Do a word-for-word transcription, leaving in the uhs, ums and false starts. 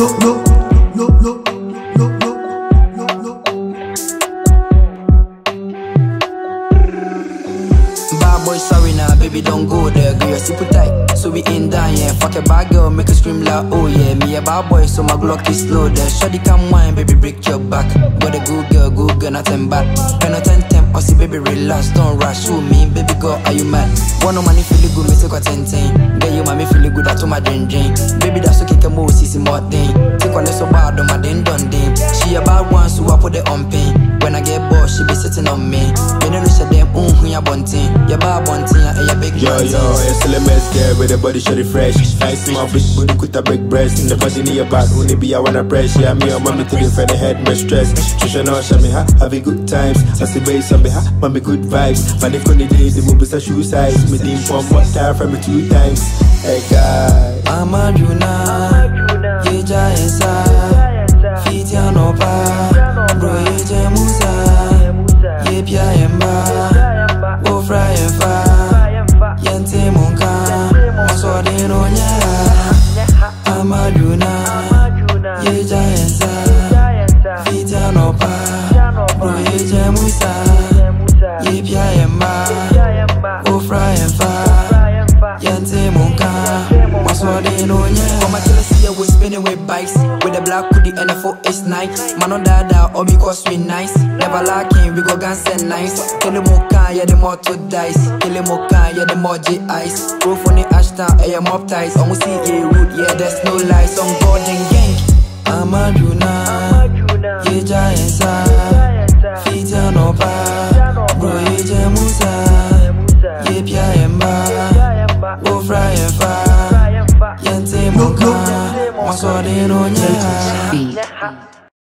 no, no, no, no, no, no. Bad boy, sorry now, baby, don't go there. Girl, you're super tight, so we ain't done yet. Fuck a bad girl, make her scream like, oh yeah. Me a bad boy, so my Glock is slow there. Shawty come wine, baby, break your back. Got a good girl, good girl, nothing bad. Pen no ten ten, or see, baby, relax, don't rush. Show me, baby girl, are you mad? One no money feeling good, me take a ten ten. Get you, mommy feeling good, that's my drain drain. Baby, that's okay, come on, see some more thing. Take on this so bad, on my ding done ding. She a bad one, so I put it on pain. When I get bored, she be sitting on me. You know, she them, um, who ya bunting. Ya bad bunting, ya ya big Yo, yo, it's a mess there with the body shady fresh. Nice small fish, booty with a big breast. In the body near your back, only be I wanna press. Yeah, me and mommy to the friend, head, my stress. Trisha no show me, ha, having good times. I see base on me, ha, mommy good vibes. Man, if on the days, the moves are shoe size. Me deem from what time from me two times. Hey, guy. Amadwu na, ye jayensa, fit ya no pa, bro ye je musa, ye pia yemba, wo fra yemfa, yente munka, maso de no nya. Amadwu na, ye jayensa, fit ya no pa, bro ye je musa, ye pia yemba, wo fra yemfa, yente munka. Come till I see we spinning with bikes. With the black hoodie and the four is nice. Man on dada, all because we nice. Never lacking, we go guns and nice. Kill him mocha, yeah the more to dice. Kill him mocha, yeah the more J ice. Go for the Ashton, eh, I'm up ties. Almost see a root, yeah there's no lies. On golden gang. Amadwu na, ye jayensa, fit ya no pa, bro ye je musa, ye pia yemba, wo fra yemfa. Yente moka, maso de no nya.